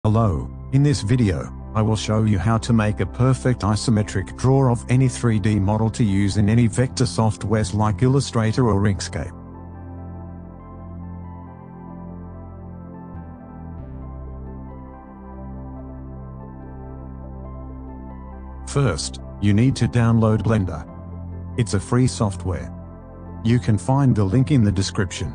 Hello, in this video, I will show you how to make a perfect isometric draw of any 3D model to use in any vector softwares like Illustrator or Inkscape. First, you need to download Blender. It's a free software. You can find the link in the description.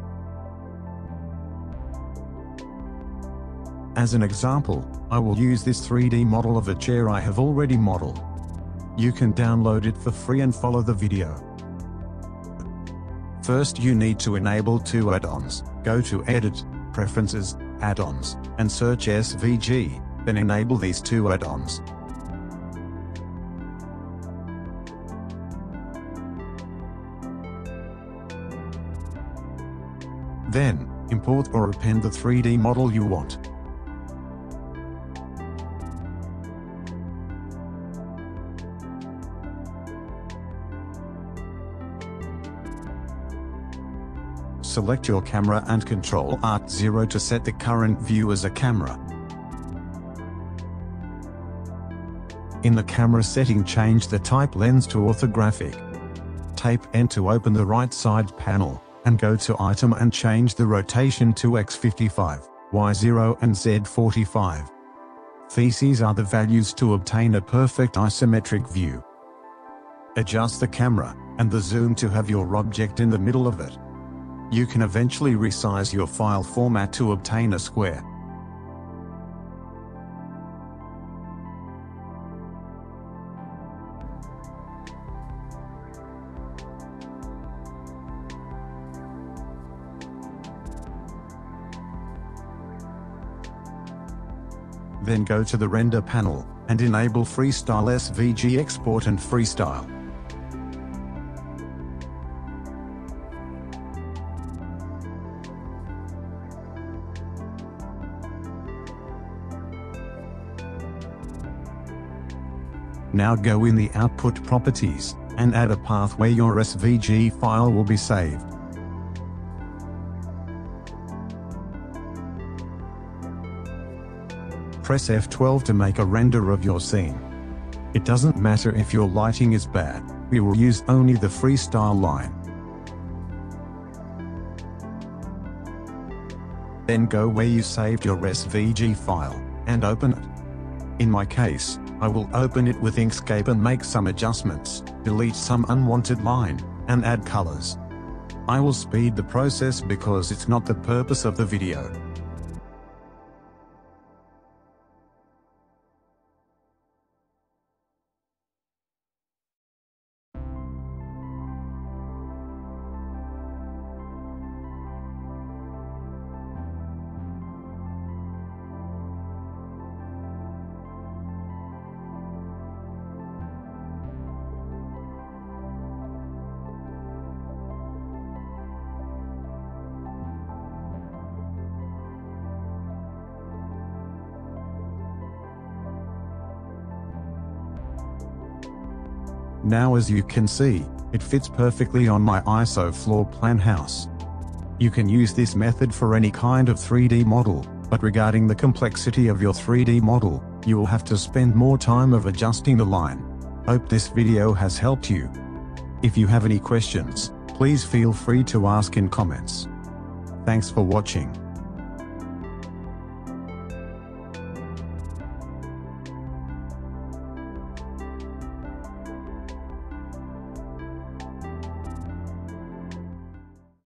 As an example, I will use this 3D model of a chair I have already modeled. You can download it for free and follow the video. First, you need to enable two add-ons. Go to Edit, Preferences, Add-ons, and search SVG, then enable these two add-ons. Then, import or append the 3D model you want. Select your camera and Ctrl Alt 0 to set the current view as a camera. In the camera setting, change the type lens to orthographic. Tape N to open the right side panel, and go to Item and change the rotation to X55, Y0 and Z45. These are the values to obtain a perfect isometric view. Adjust the camera and the zoom to have your object in the middle of it. You can eventually resize your file format to obtain a square. Then go to the Render panel, and enable Freestyle SVG Export and Freestyle. Now go in the Output Properties, and add a path where your SVG file will be saved. Press F12 to make a render of your scene. It doesn't matter if your lighting is bad, we will use only the freestyle line. Then go where you saved your SVG file, and open it. In my case, I will open it with Inkscape and make some adjustments, delete some unwanted line, and add colors. I will speed the process because it's not the purpose of the video. Now, as you can see, it fits perfectly on my ISO floor plan house. You can use this method for any kind of 3D model, but regarding the complexity of your 3D model, you will have to spend more time of adjusting the line. Hope this video has helped you. If you have any questions, please feel free to ask in comments. Thanks for watching.